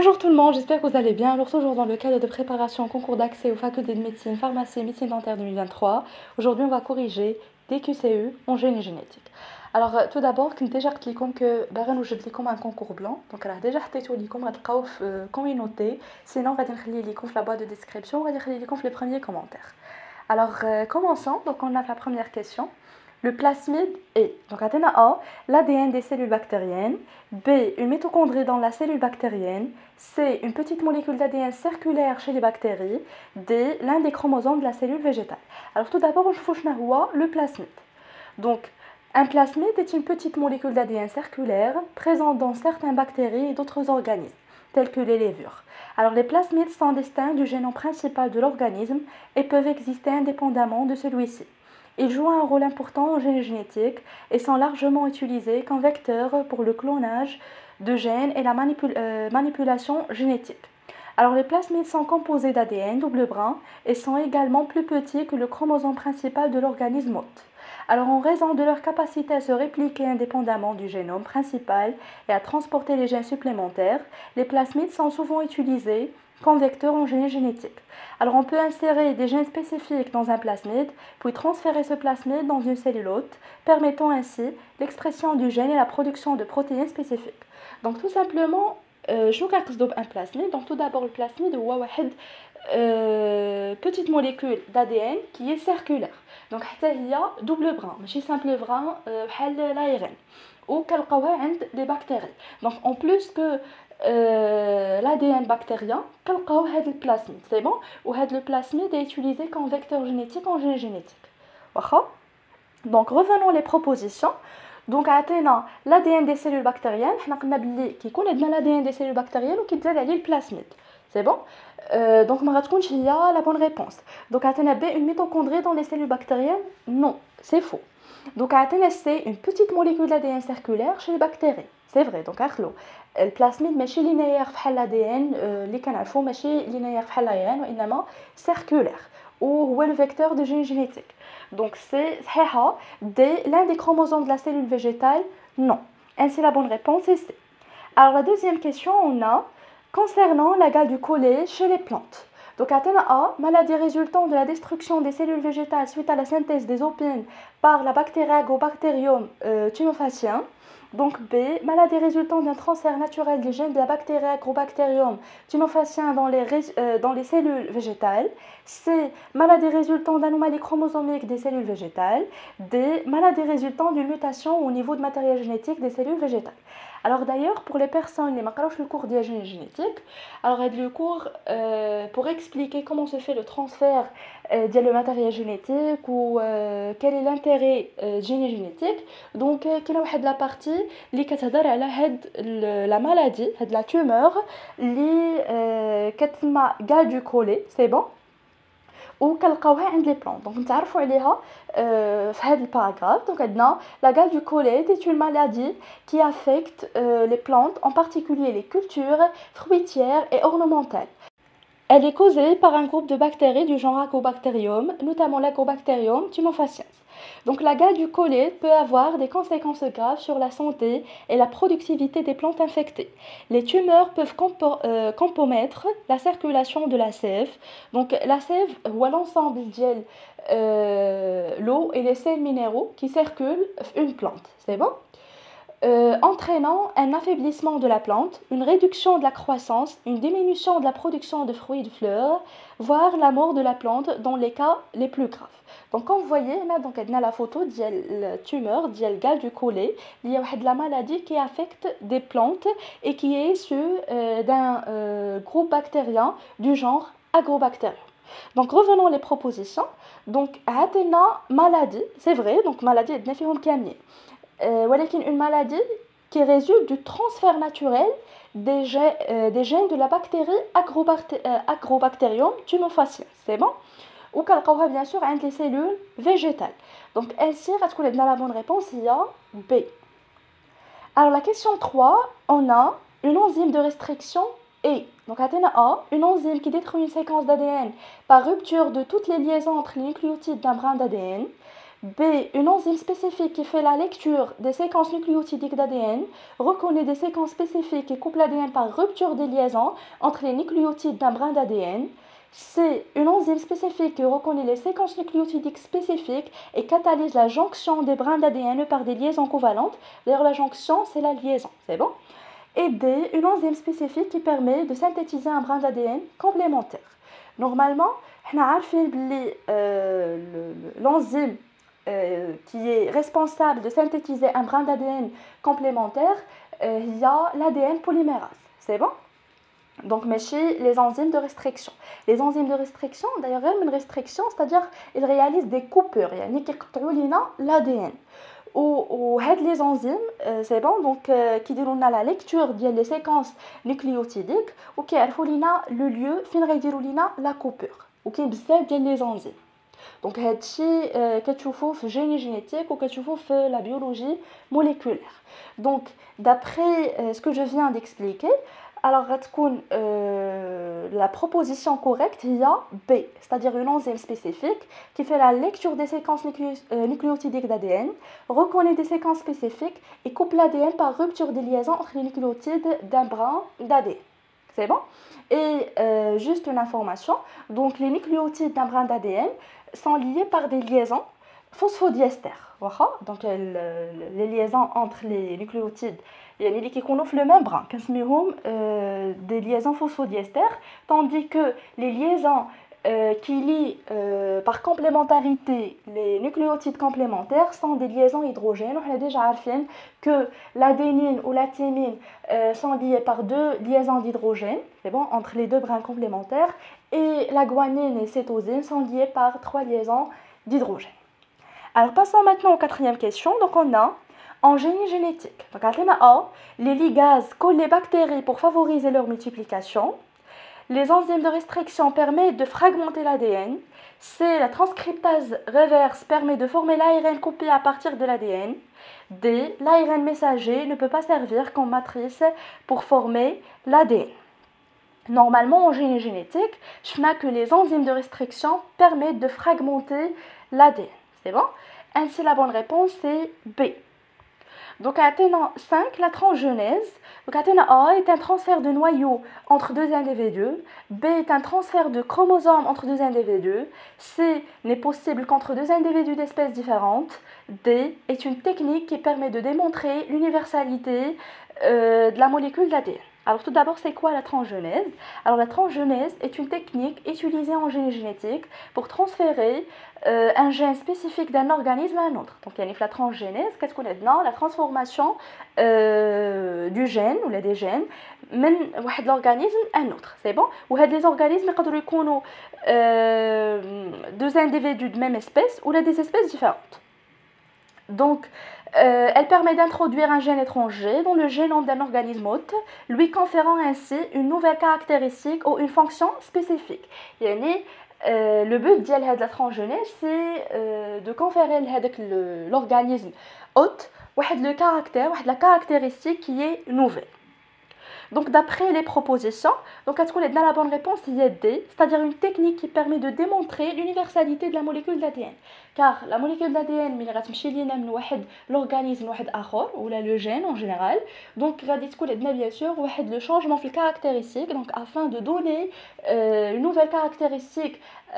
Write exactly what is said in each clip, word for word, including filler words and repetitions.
Bonjour tout le monde, j'espère que vous allez bien. Alors toujours dans le cadre de préparation au concours d'accès aux facultés de médecine, pharmacie et médecine dentaire deux mille vingt-trois. Aujourd'hui on va corriger D Q C U en génie génétique. Alors euh, tout d'abord, كنت déjà قلت لكم que باغي نوجد لكم un concours blanc. Donc راه déjà حطيته لكم غتلقاوه في communauté. Sinon غادي نخلي لكم في la boîte de description, غادي نخلي لكم في les premiers commentaires. Alors euh, commençons. Donc on a la première question. Le plasmide est, donc A, l'A D N des cellules bactériennes, B, une mitochondrie dans la cellule bactérienne, C, une petite molécule d'A D N circulaire chez les bactéries, D, l'un des chromosomes de la cellule végétale. Alors tout d'abord, on va le plasmide. Donc, un plasmide est une petite molécule d'A D N circulaire présente dans certaines bactéries et d'autres organismes, tels que les levures. Alors les plasmides sont distincts du génome principal de l'organisme et peuvent exister indépendamment de celui-ci. Ils jouent un rôle important en génie génétique et sont largement utilisés comme vecteurs pour le clonage de gènes et la manipul euh, manipulation génétique. Alors les plasmides sont composés d'A D N double brin et sont également plus petits que le chromosome principal de l'organisme hôte. Alors en raison de leur capacité à se répliquer indépendamment du génome principal et à transporter les gènes supplémentaires, les plasmides sont souvent utilisés comme vecteurs en génie génétique. Alors on peut insérer des gènes spécifiques dans un plasmide, puis transférer ce plasmide dans une cellule hôte, permettant ainsi l'expression du gène et la production de protéines spécifiques. Donc tout simplement, je vous raconte un plasmide. Donc tout d'abord le plasmide est une euh, petite molécule d'A D N qui est circulaire. Donc il y a double brin, ماشي simple brin بحال l'A R N. Ou كنلقاوها عند les bactéries. Donc en plus que euh, l'A D N bactérien, كنلقاو هذا البلاسميد, c'est bon. Ou هذا le plasmide est utilisé comme vecteur génétique en génie génétique. واخا. Donc revenons les propositions. Donc عطينا l'A D N des cellules bactériennes, حنا قلنا بلي كيكون عندنا l'A D N des cellules bactériennes وكيتزاد عليه البلاسميد. C'est bon. Euh, donc ما غتكونش هي la bonne réponse. Donc عطينا B, une mitochondrie dans les cellules bactériennes. Non, c'est faux. Donc عطينا C, une petite molécule d'A D N circulaire chez les bactéries. C'est vrai. Donc اخلو البلاسميد ماشي لينيير بحال l'A D N اللي كنعرفوا, ماشي لينيير بحال l'A R N, وانما circulaire وهو le vecteur de génie génétique. Donc c'est صحيحه. D, l'un des chromosomes de la cellule végétale. Non. Ainsi la bonne réponse est C. Alors la deuxième question, on a concernant la gale du collet chez les plantes. Donc Athéna A, maladie résultant de la destruction des cellules végétales suite à la synthèse des opines par la bactérie Agrobacterium euh, tumefaciens. Donc B, maladie résultant d'un transfert naturel des gènes de la bactérie Agrobacterium tumefaciens dans les, euh, dans les cellules végétales. C, maladie résultant d'anomalies chromosomiques des cellules végétales. D, maladie résultant d'une mutation au niveau de matériel génétique des cellules végétales. Alors d'ailleurs, pour les personnes qui n'ont le cours de génie génétique, alors le cours euh, pour expliquer comment se fait le transfert euh, de le matériel génétique ou euh, quel est l'intérêt euh, génie génétique. Donc il y a la partie qui كتهضر على هاد la maladie, هاد la tumeur اللي كتسمى gale du collet, c'est bon. وكنلقاوها عند les plantes. Donc نتعرفوا عليها euh, في هذا الباراغراف. Donc عندنا la gale du collet est une maladie qui affecte euh, les plantes, en particulier les cultures fruitières et ornementales. Elle est causée par un groupe de bactéries du genre Agrobacterium, notamment l'Agrobacterium tumefaciens. Donc la gale du collet peut avoir des conséquences graves sur la santé et la productivité des plantes infectées. Les tumeurs peuvent compo euh, compromettre la circulation de la sève. Donc la sève ou l'ensemble de euh, l'eau et les sels minéraux qui circulent une plante. C'est bon? Euh, entraînant un affaiblissement de la plante, une réduction de la croissance, une diminution de la production de fruits et de fleurs, voire la mort de la plante dans les cas les plus graves. Donc comme vous voyez, là, donc, on a la photo de la tumeur, de la gale du collet, il y a la maladie qui affecte des plantes et qui est issue euh, d'un euh, groupe bactérien du genre Agrobacterium. Donc revenons les propositions. Donc Athéna maladie, c'est vrai, donc maladie est une ولكن une maladie qui résulte du transfert naturel des gènes, euh, des gènes de la bactérie Agrobacter, euh, Agrobacterium tumefaciens. C'est bon? Ou كنلقاوها bien sûr عند les cellules végétales. Donc ainsi غتكون عندنا la bonne réponse هي B. Alors la question trois, on a une enzyme de restriction E. Donc Athéna A, une enzyme qui détruit une séquence d'A D N par rupture de toutes les liaisons entre les nucléotides d'un brin d'A D N. B, une enzyme spécifique qui fait la lecture des séquences nucléotidiques d'A D N, reconnaît des séquences spécifiques et coupe l'A D N par rupture des liaisons entre les nucléotides d'un brin d'A D N. C, une enzyme spécifique qui reconnaît les séquences nucléotidiques spécifiques et catalyse la jonction des brins d'A D N par des liaisons covalentes. D'ailleurs, la jonction, c'est la liaison, c'est bon. Et D, une enzyme spécifique qui permet de synthétiser un brin d'A D N complémentaire. Normalement, on a l'enzyme euh, qui est responsable de synthétiser un brin d'A D N complémentaire, euh, il y a l'A D N polymérase, c'est bon. Donc, mais les enzymes de restriction. Les enzymes de restriction, d'ailleurs, même une restriction, c'est-à-dire ils réalisent des coupures, يعني كيقطعوا لنا l'A D N. Ou les enzymes, euh, c'est bon, donc euh, qui diront la lecture des séquences nucléotidiques ou qui arrivent le lieu fin rédiront la coupure ou qui بزاف ديال les enzymes. Donc هادشي كتشوفوه في الجيني génétique ou كتشوفوه في la biologie moléculaire. Donc d'après euh, ce que je viens d'expliquer, alors euh, la proposition correcte il y a B, c'est-à-dire une enzyme spécifique qui fait la lecture des séquences nucléo euh, nucléotidiques d'A D N, reconnaît des séquences spécifiques et coupe l'A D N par rupture des liaisons entre les nucléotides d'un brin d'A D N. C'est bon? Et euh, juste une information, donc les nucléotides d'un brin d'A D N sont liés par des liaisons phosphodiester. Donc les liaisons entre les nucléotides يعني اللي كيكونوا في le même brin كنسميوهم euh, des liaisons phosphodiester, tandis que les liaisons euh, qui lient euh, par complémentarité les nucléotides complémentaires sont des liaisons hydrogènes. On a déjà عارفين que l'adénine ou la thymine euh, sont liées par deux liaisons d'hydrogène, c'est bon, entre les deux brins complémentaires, et la guanine et cétosine sont liées par trois liaisons d'hydrogène. Alors passons maintenant aux quatrième question. Donc on a en génie génétique. Donc A, les ligases collent les bactéries pour favoriser leur multiplication. Les enzymes de restriction permettent de fragmenter l'A D N. C, la transcriptase reverse permet de former l'A R N coupé à partir de l'A D N. D, l'A R N messager ne peut pas servir comme matrice pour former l'A D N. Normalement, en génie génétique, je vois que les enzymes de restriction permettent de fragmenter l'A D N. C'est bon? Ainsi, la bonne réponse c'est B. Donc, à cinq, la transgenèse. Donc, A est un transfert de noyau entre deux individus. B est un transfert de chromosomes entre deux individus. C n'est possible qu'entre deux individus d'espèces différentes. D est une technique qui permet de démontrer l'universalité euh, de la molécule d'A D N. Alors tout d'abord, c'est quoi la transgenèse? Alors la transgenèse est une technique utilisée en génie génétique pour transférer euh, un gène spécifique d'un organisme à un autre. Donc il y a la transgenèse, qu'est-ce qu'on a dedans? La transformation euh, du gène ou des gènes de l'organisme à un autre. C'est bon? Ou les organismes peuvent être euh, deux individus de même espèce ou des espèces différentes. Donc, euh, elle permet d'introduire un gène étranger dans le génome d'un organisme hôte, lui conférant ainsi une nouvelle caractéristique ou une fonction spécifique. Yani, euh, le but de la transgenèse, c'est euh, de conférer à l'organisme hôte le caractère, la caractéristique qui est nouvelle. Donc d'après les propositions, donc à ce qu'on est dans la bonne réponse, il y a D, c'est-à-dire une technique qui permet de démontrer l'universalité de la molécule d'A D N. Car la molécule d'A D N, mais l'organisme ou le gène en général, donc bien sûr le changement de caractéristique, donc afin de donner euh, une nouvelle caractéristique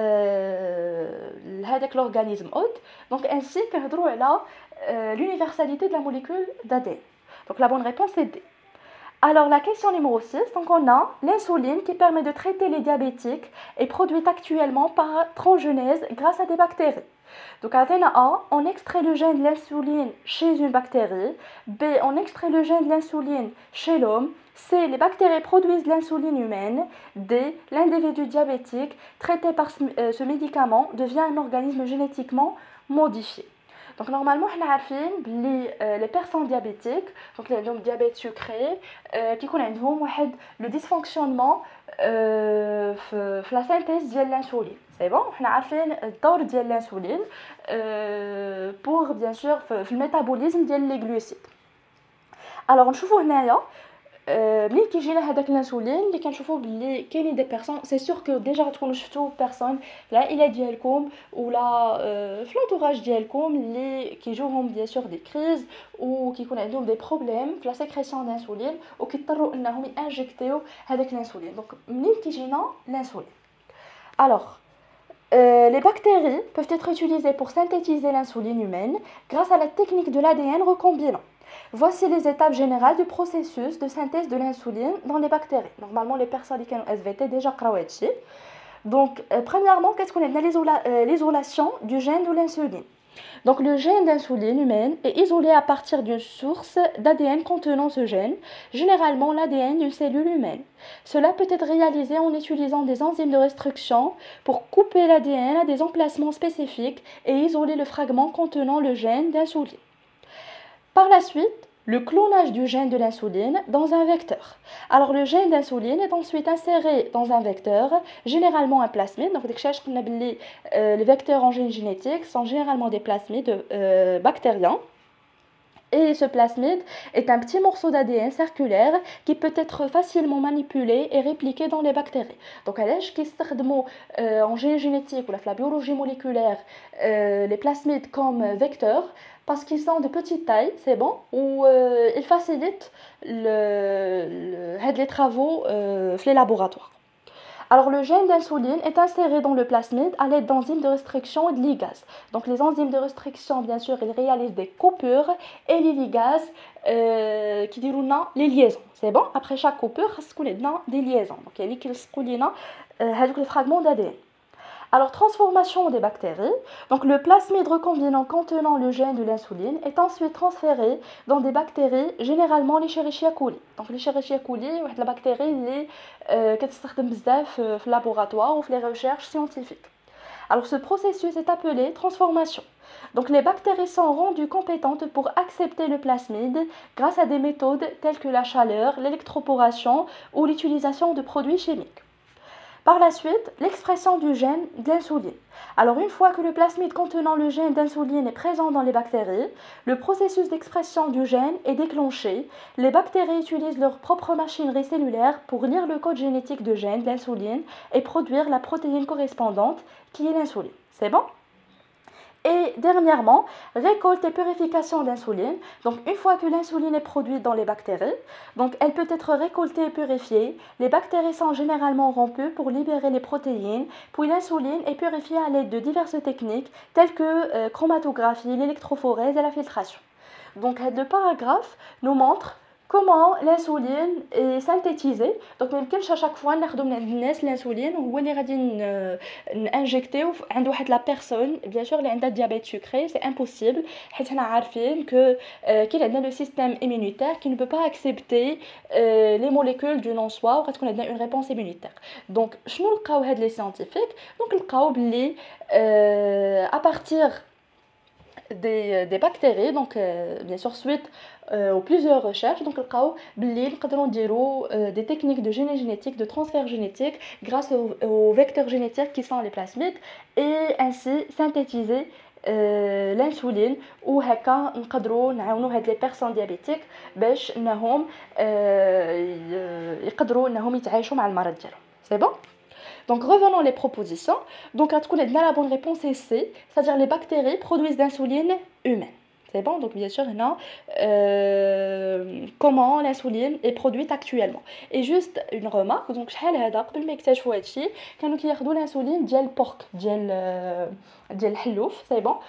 euh, à l'organisme hôte, donc ainsi que euh, l'universalité de la molécule d'A D N. Donc la bonne réponse est D. Alors la question numéro six, donc on a l'insuline qui permet de traiter les diabétiques est produite actuellement par transgenèse grâce à des bactéries. Donc à A, on extrait le gène de l'insuline chez une bactérie. B, on extrait le gène de l'insuline chez l'homme. C, les bactéries produisent l'insuline humaine. D, l'individu diabétique traité par ce, euh, ce médicament devient un organisme génétiquement modifié. Donc normalement, on sait que les personnes diabétiques, donc les diabète sucré, qui connaissent le dysfonctionnement euh, la synthèse de l'insuline. C'est bon, on sait le rôle de l'insuline euh, pour bien sûr le métabolisme des glucides. Alors on voit ici ملي كيجينا هذاك الانسولين اللي كنشوفوا باللي كاينين دي بيرسون سي سور كو ديجا تكونوا شفتوا بيرسون في العائله ديالكم ولا في لونطوراج ديالكم اللي كيجوهم بيان سور دي كريز وكيكون عندهم دي بروبليم في لا سيكريسيون دانسولين وكيضطروا انهم انجكتيو هذاك الانسولين. دونك منين كيجينا الانسولين؟ alors Euh, les bactéries peuvent être utilisées pour synthétiser l'insuline humaine grâce à la technique de l'A D N recombinant. Voici les étapes générales du processus de synthèse de l'insuline dans les bactéries. Normalement, les personnes qui ont S V T déjà travaillé. Donc, euh, premièrement, qu'est-ce qu'on a? L'isola- euh, l'isolation du gène de l'insuline. Donc, le gène d'insuline humaine est isolé à partir d'une source d'A D N contenant ce gène, généralement l'A D N d'une cellule humaine. Cela peut être réalisé en utilisant des enzymes de restriction pour couper l'A D N à des emplacements spécifiques et isoler le fragment contenant le gène d'insuline. Par la suite, le clonage du gène de l'insuline dans un vecteur. Alors le gène d'insuline est ensuite inséré dans un vecteur, généralement un plasmide. Donc euh, les vecteurs en gène génétique sont généralement des plasmides euh, bactériens. Et ce plasmide est un petit morceau d'A D N circulaire qui peut être facilement manipulé et répliqué dans les bactéries. Donc, علاش كيستخدموا en gène génétique ou la biologie moléculaire euh, les plasmides comme vecteurs parce qu'ils sont de petite taille, c'est bon, ou euh, ils facilitent le, le, les travaux euh, dans les laboratoires. Alors le gène d'insuline est inséré dans le plasmide à l'aide d'enzymes de restriction et de ligases. Donc les enzymes de restriction, bien sûr, ils réalisent des coupures et les ligases euh, qui déroulent les liaisons. C'est bon? Après chaque coupure, il y a des liaisons. Donc il y a des fragments d'A D N. Alors, transformation des bactéries. Donc, le plasmide recombinant contenant le gène de l'insuline est ensuite transféré dans des bactéries, généralement l'Escherichia coli. Donc, l'Escherichia coli, c'est la bactérie qui est utilisée dans le laboratoire ou dans les recherches scientifiques. Alors, ce processus est appelé transformation. Donc, les bactéries sont rendues compétentes pour accepter le plasmide grâce à des méthodes telles que la chaleur, l'électroporation ou l'utilisation de produits chimiques. Par la suite, l'expression du gène d'insuline. Alors une fois que le plasmide contenant le gène d'insuline est présent dans les bactéries, le processus d'expression du gène est déclenché. Les bactéries utilisent leur propre machinerie cellulaire pour lire le code génétique du gène d'insuline et produire la protéine correspondante qui est l'insuline. C'est bon? Et dernièrement, récolte et purification d'insuline. Donc, une fois que l'insuline est produite dans les bactéries, donc elle peut être récoltée et purifiée. Les bactéries sont généralement rompues pour libérer les protéines. Puis l'insuline est purifiée à l'aide de diverses techniques telles que euh, chromatographie, l'électrophorèse et la filtration. Donc, le paragraphe nous montre comment l'insuline est synthétisée. Donc ما يمكنش à chaque fois ناخذوا من عند الناس الانسولين وهو اللي غادي نانجكتيو عند واحد لا بيرسون بيان سور اللي عندها ديابيت سكري. سي امبوسيبل حيت حنا عارفين كو كاين عندنا لو سيستيم ايمونيتير كي نو با اكسبتي لي موليكول دو نون سوا وغتكون عندنا اون ريبونس ايمونيتير. دونك شنو لقاو هاد لي سيانتيفيك؟ دونك لقاو بلي ا بارتير des, des bactéries, donc euh, bien sûr suite euh, aux plusieurs recherches, donc nous avons euh, des techniques de génie génétique, de transfert génétique grâce aux, aux vecteurs génétiques qui sont les plasmides et ainsi synthétiser euh, l'insuline ou هكا نقدروا نعاونوا هاد les personnes diabétiques باش انهم يقدروا انهم يتعايشوا مع المرض ديالهم. C'est bon? Donc revenons les propositions. Donc à tout coup, la bonne réponse est C, c'est-à-dire les bactéries produisent d'insuline humaine. C'est bon, donc bien sûr, non, euh, comment l'insuline est produite actuellement. Et juste une remarque, donc شحال هذا قبل ما يكتشفوا هادشي كانوا كياخذوا الانسولين ديال البورك ديال ديال الحلوف. سي بون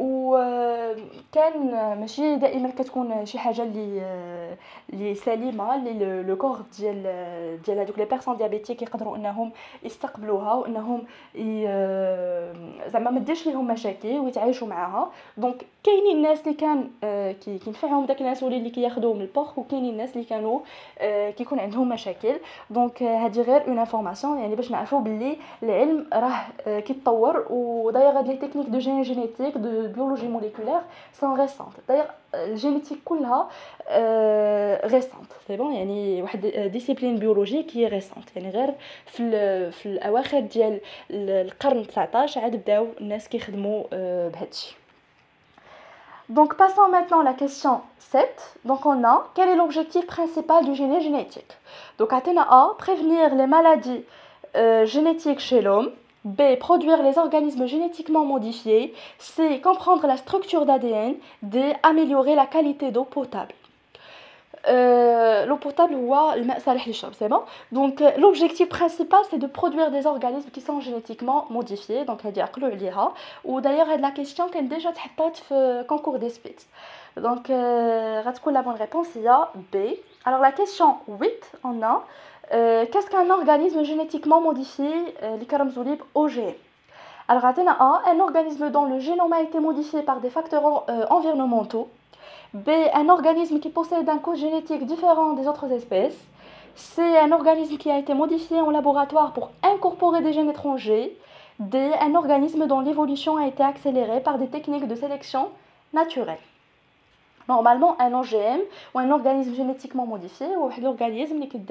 وكان ماشي دائما كتكون شي حاجه اللي اللي سليمه اللي لو كور ديال ديال هذوك لي بيرسون ديابيتيك يقدروا انهم يستقبلوها وانهم زعما ما ديرش ليهم مشاكل ويتعايشوا معها. دونك كاينين الناس اللي كان كي كينفعهم داك الانسولين اللي كياخذوه من البورك وكاينين الناس اللي كانوا كيكون عندهم مشاكل. دونك هذه غير اون انفورماسيون يعني باش نعرفوا باللي العلم راه كيتطور وداير هاد لي تكنيك دو جين جينيتيك دو بيولوجي موليكولير سون ريسونت. داير الجينيتيك كلها ريسونت. سي بون يعني واحد ديسيبلين بيولوجي كي ريسونت يعني غير في في الاواخر ديال القرن تسعطاش عاد بداو الناس كيخدموا بهادشي. Donc passons maintenant à la question sept. Donc on a quel est l'objectif principal du génie génétique. Donc Athéna A, prévenir les maladies euh, génétiques chez l'homme. B, produire les organismes génétiquement modifiés. C, comprendre la structure d'A D N. D, améliorer la qualité d'eau potable. Euh, l'eau potable هو الماء صالح للشرب, c'est bon. Donc euh, l'objectif principal c'est de produire des organismes qui sont génétiquement modifiés. Donc هذه عقلوا عليها. Ou d'ailleurs هاد la question كانت déjà تحطات في concours des spits. Donc euh, غتكون la bonne réponse هي B. Alors la question huit on a euh, qu'est-ce qu'un organisme génétiquement modifié اللي كنرمزوا ليه O G M. Alors عطينا A, un organisme dont le génome a été modifié par des facteurs euh, environnementaux. B, un organisme qui possède un code génétique différent des autres espèces. C, un organisme qui a été modifié en laboratoire pour incorporer des gènes étrangers. D, un organisme dont l'évolution a été accélérée par des techniques de sélection naturelle. Normalement, un O G M ou un organisme génétiquement modifié ou un organisme qui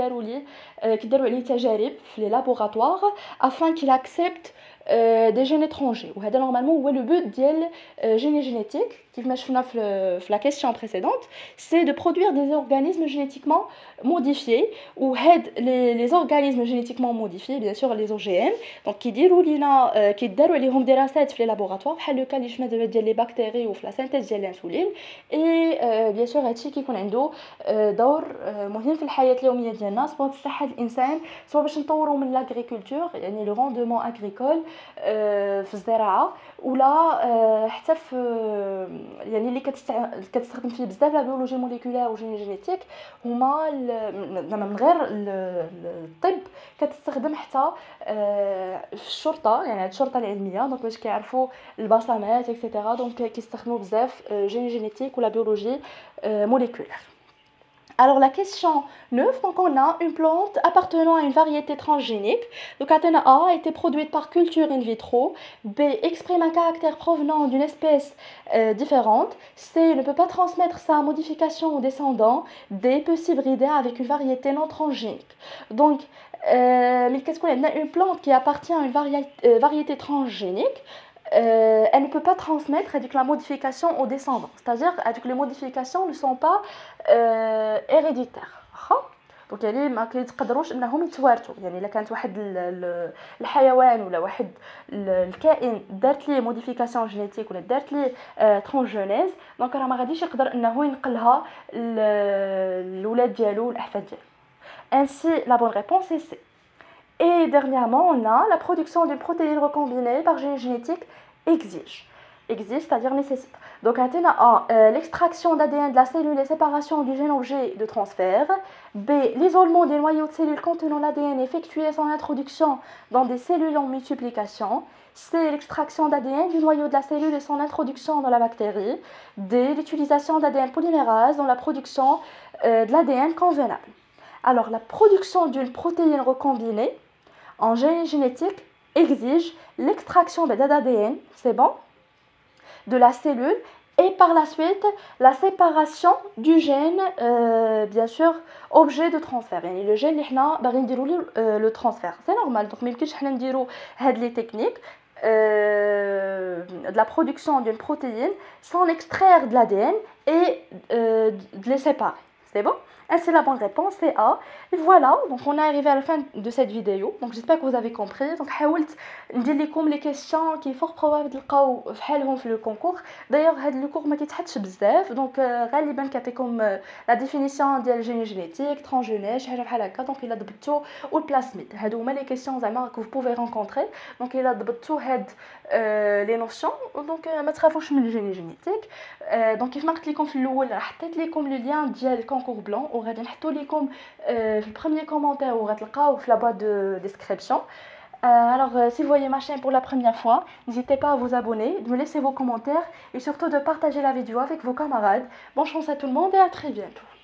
est les laboratoires afin qu'il accepte euh, des gènes étrangers. Ou normalement, où est le but de génie génétique, qui dans la question précédente, c'est de produire des organismes génétiquement modifiés ou les, les organismes génétiquement modifiés, bien sûr les O G M, donc qui diront lina, qui diront les hum دراسات في les laboratoires, بحال le cas اللي شفنا دابا ديال les bactéries ou la synthèse ديال l'insuline. Et euh, bien sûr هادشي كيكون عنده دور مهم في الحياة اليومية ديالنا, سواء في صحة الإنسان, سواء باش نطوروا من لاغريكولتور يعني لو روندومون اغريكول في الزراعة, ولا حتى في يعني اللي كتستخدم فيه بزاف لا بيولوجي موليكولير وجيني جينيتيك هما زعما من غير الطب, كتستخدم حتى في الشرطه يعني هاد الشرطه العلميه, دونك باش كيعرفوا البصمات اكسيتيرا, دونك كيستخدموا بزاف جيني جينيتيك ولا بيولوجي موليكولير. Alors la question neuf, donc on a une plante appartenant à une variété transgénique. Donc Athena A a été produite par culture in vitro. B exprime un caractère provenant d'une espèce euh, différente. C ne peut pas transmettre sa modification aux descendants. D peut s'hybrider avec une variété non transgénique. Donc euh, mais qu'est-ce qu'on a? On a une plante qui appartient à une vari- euh, variété transgénique. Euh, elle ne peut pas transmettre avec la modification aux descendants, c'est-à-dire que les modifications ne sont pas euh, héréditaires. Donc يعني ما كيتقدروش انهم يتوارثوا, يعني الا كانت واحد الحيوان ولا واحد الكائن دارت ليه موديفيكاسيون جينيتيك ولا دارت ليه ترانسجينيز, دونك راه ما غاديش يقدر انه ينقلها للولاد ديالو والاحفاد ديالو. Ainsi la bonne réponse est C. Et dernièrement, on a la production d'une protéine recombinée par génie génétique exige. Exige, c'est-à-dire nécessite. Donc, Athéna A, euh, l'extraction d'A D N de la cellule et séparation du gène objet de transfert. B, l'isolement des noyaux de cellules contenant l'A D N effectué sans introduction dans des cellules en multiplication. C, l'extraction d'A D N du noyau de la cellule et son introduction dans la bactérie. D, l'utilisation d'A D N polymérase dans la production euh, de l'A D N convenable. Alors, la production d'une protéine recombinée en génie génétique exige l'extraction de l'A D N, c'est bon, de la cellule et par la suite la séparation du gène, euh, bien sûr, objet de transfert. Yani le gène, euh, le transfert. C'est normal, donc même si nous avons les techniques euh, de la production d'une protéine sans extraire de l'A D N et euh, de les séparer. C'est bon? Ainsi la bonne réponse c'est A. Et voilà, donc on est arrivé à la fin de cette vidéo. Donc j'espère que vous avez compris. Donc حاولت ندير لكم les questions qui fort probable تلقاو فحالهم في le concours. D'ailleurs هذا le cours ما كيتحطش بزاف, donc غالبا كيعطيكم la définition ديال الجيني جينيتيك, transgénèse, شي حاجه بحال هكا. دونك الا ضبطتو والبلاسميد هادو هما les questions زعما que vous pouvez rencontrer. Donc الا ضبطتو هاد les notions, donc ما تخافوش من الجيني جينيتيك. دونك كيف ما قلت لكم في الاول راه حطيت لكم le lien ديال الكونكور بلون, وغادي نحطو لكم في le premier commentaire وغتلقاو في la boîte de description. Euh, alors, euh, si vous voyez ma chaîne pour la première fois, n'hésitez pas à vous abonner, de me laisser vos commentaires et surtout de partager la vidéo avec vos camarades. Bonne chance à tout le monde et à très bientôt.